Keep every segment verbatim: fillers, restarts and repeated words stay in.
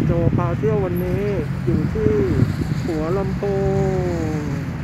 โจพาเที่ยววันนี้อยู่ที่หัวลำโพง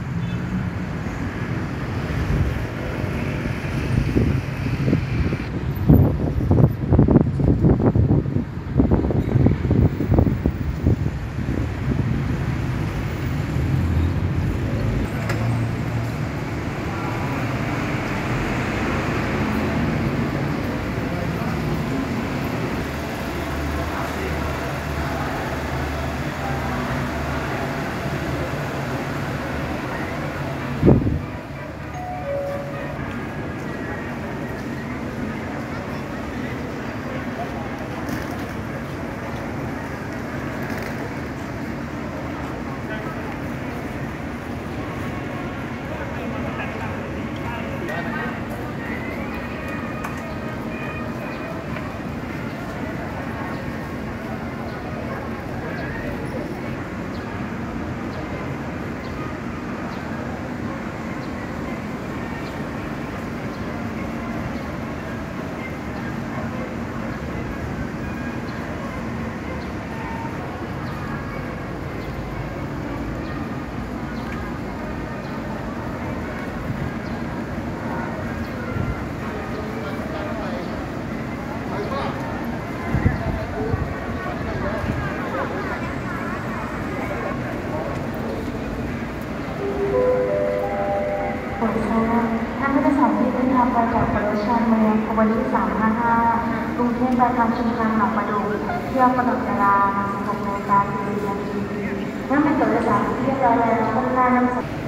โปรดทราบท่านผู้โดยสารที่เดินทางไปจากประเทศชาติเมืองขบวนที่สามห้าห้ากรุงเทพไปทางชุมทางหนองประดูเที่ยวกำหนดเวลา สิบหกนาฬิกาสี่สิบนาทีเมื่อเป็นตัวโดยสารที่เรียบร้อยแล้วกรุณานำ